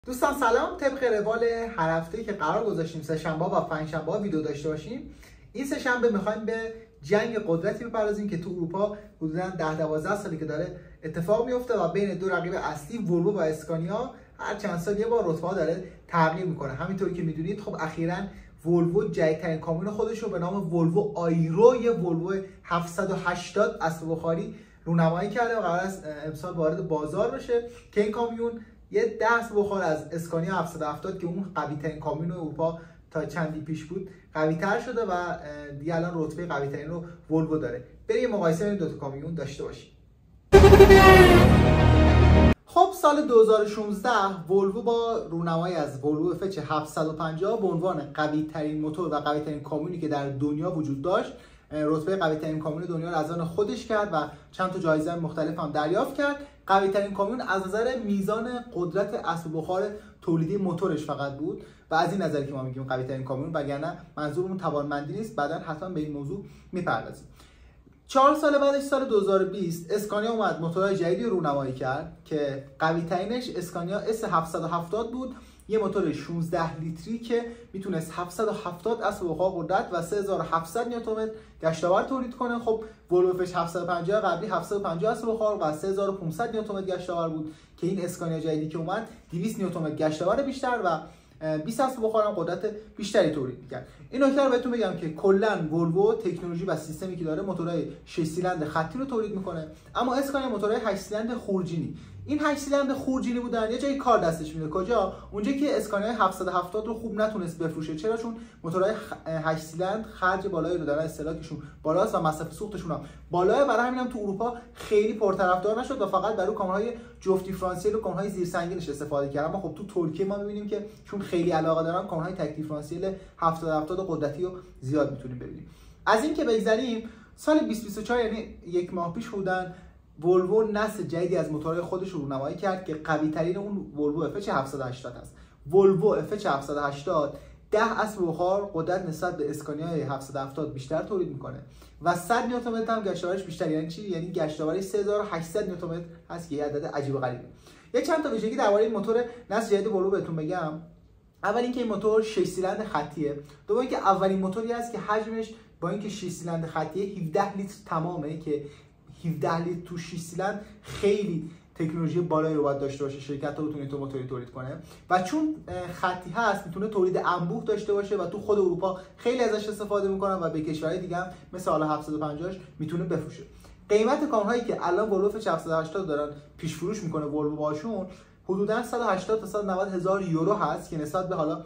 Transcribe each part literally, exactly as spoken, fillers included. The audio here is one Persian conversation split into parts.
دوستان سلام. طبق روال هر هفته که قرار گذاشتیم سه شنبه و پنج شنبه ویدیو داشته باشیم، این سه شنبه میخوایم به جنگ قدرتی بپردازیم که تو اروپا حدودا ده دوازده سالی که داره اتفاق میفته و بین دو رقیب اصلی ولوو و اسکانیا هر چند سال یه بار رتبه‌ها داره تغییر میکنه. همینطوری که میدونید خب اخیراً ولوو جدیدترین کامیون خودش رو به نام ولوو آیرو، یه ولوو هفتصد و هشتاد اسب بخاری رونمایی کرده و قرار است امسال وارد بازار بشه که این کامیون یه ده اسب بخار از اسکانیا هفتصد و هفتاد که اون قوی ترین کامیون اروپا تا چندی پیش بود قوی تر شده و دیگه الان رتبه قوی ترین رو ولوو داره. بریم مقایسه این دو تا کامیون داشته باشیم. خب سال دو هزار و شانزده ولوو با رونمایی از ولوو فچ هفتصد و پنجاه به عنوان قوی ترین موتور و قوی ترین کامیونی که در دنیا وجود داشت رتبه قوی ترین کامیون دنیا رو از آن خودش کرد و چند تا جایزه مختلف هم دریافت کرد. قوی ترین کامیون از نظر میزان قدرت اسب بخار تولیدی موتورش فقط بود و از این نظر که ما میگیم قوی ترین کامیون، وگرنه منظورمون توانمندی نیست. بعداً حتما به این موضوع میپردازیم. چهار سال بعدش سال دو هزار و بیست اسکانیا اومد موتورهای جدیدی رو رونمایی کرد که قوی ترینش اسکانیا اس هفتصد و هفتاد بود، یه موتور شانزده لیتری که میتونست هفتصد و هفتاد اسب بخار قدرت و سه هزار و هفتصد نیوتن گشتاور تولید کنه. خب ولوو فچ هفتصد و پنجاه قبلی هفتصد و پنجاه اسب بخار و سه هزار و پانصد نیوتن گشتاور بود که این اسکانیا جدیدی که اومد دویست نیوتن گشتاور بیشتر و بیست اسب بخار هم قدرت بیشتری تولید می‌کرد. این نکته رو بهتون بگم که کلا ولوو تکنولوژی و سیستمی که داره موتورهای شش سیلندر خطی رو تولید میکنه، اما اسکانیا موتورهای هشت سیلندر خورجینی. این هشت سیلندر خورجینی بودن یه جایی کار دستش میده. کجا؟ اونجا که اسکانیا هفتصد و هفتاد رو خوب نتونست بفروشه. چرا؟ چون موتورهای هشت سیلندر خرج بالایی رو دارن، استهلاکشون بالاست و مصرف سوختشون هم بالاه. برای همین هم تو اروپا خیلی پرطرفدار نشد و فقط برای کامونهای جفت دیفرانسیل و کامونهای زیرسنگینش استفاده کردن. اما خب تو ترکیه ما می‌بینیم که چون خیلی علاقه دارن کامونهای تک دیفرانسیل هفتاد هفتاد قدرتی رو زیاد میتونیم ببینیم. از این که بگذریم، سال بیست و بیست و چهار یعنی یک ماه پیش بودن ولوو نسل جدیدی از موتورهای خودش رو رونمایی کرد که قوی ترین اون ولوو فچ هفتصد و هشتاد است. ولوو فچ هفتصد و هشتاد ده اسب بخار قدرت نسبت به اسکانیا هفتصد و هفتاد بیشتر تولید میکنه و صد نیوتن متر هم گشتاورش بیشتر. یعنی چی؟ یعنی گشتاورش سه هزار و هشتصد نیوتن متر هست که یه عدد عجیب و غریبه. یه چند تا ویژگی درباره این موتور نسل جدید ولوو بهتون بگم. اول اینکه این موتور شش سیلندر خطیه. دوم اینکه اولین موتوری است که حجمش با اینکه شش سیلندر خطیه هفده لیتر تمامه که هفده لیتر تو شش سیلندر خیلی تکنولوژی بالایی رو باید داشته باشه شرکت تا بتونه تو موتوری تولید کنه و چون خطی هست میتونه تولید انبوه داشته باشه و تو خود اروپا خیلی ازش استفاده میکنن و به کشورهای دیگه هم مثل حالا هفتصد و پنجاه میتونه بفروشه. قیمت کامونهایی که الان ولوو فچ هفتصد و هشتاد دارن پیش فروش میکنه ولوو باشون حدودا صد و هشتاد تا صد و نود هزار یورو هست که نسبت به حالا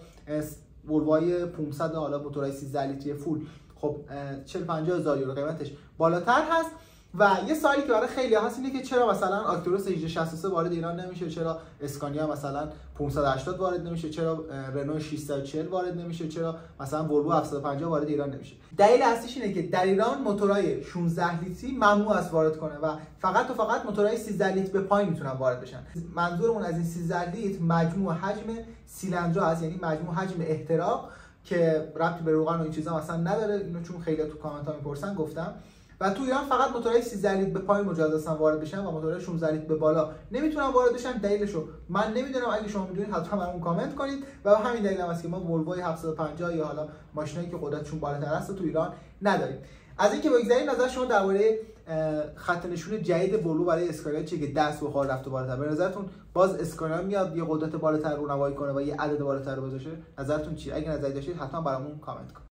ولوهای پانصد حالا موتورهای سیزده لیتری فول خب چهل پنجاه هزار یورو قیمتش بالاتر هست. و یه سوالی که برای خیلی هست اینه که چرا مثلا آکتروس هجده شصت و سه وارد ایران نمیشه، چرا اسکانیا مثلا پانصد و هشتاد وارد نمیشه، چرا رنو ششصد و چهل وارد نمیشه، چرا مثلا ولوو هفتصد و پنجاه وارد ایران نمیشه. دلیل اصلیش اینه که در ایران موتورهای شانزده لیتری ممنوع است وارد کنه و فقط و فقط موتورهای سیزده لیتر به پایین میتونن وارد بشن. منظورمون از این سیزده لیتر مجموع حجم سیلندرها است، یعنی مجموع حجم احتراق که ربطی به روغن و این چیزا مثلا نداره. اینو چون خیلی تو کامنت ها میپرسن گفتم. و تو ایران فقط موتورهای سیزده لیتر به پایین مجاز هستن وارد بشن و موتورهای شانزده لیتر به بالا نمیتونن وارد بشن. دلیلشو من نمیدونم، اگه شما میدونید حتما برامون کامنت کنید. و همین دلیل هم است که ما ولوو هفتصد و پنجاه یا حالا ماشینایی که قدرتشون بالاتر است تو ایران نداریم. از اینکه بگذاریم، نظر شما درباره خط نشون جدید ولوو برای اسکانیا چیه که دست بخار رفته بالاتر؟ به نظرتون باز اسکانیا میاد یه قدرت بالاتر رونمایی کنه و یه عدد بالاتر رو بذاره؟ نظرتون چیه؟ اگه نظری داشتید حتما برامون کامنت کنید.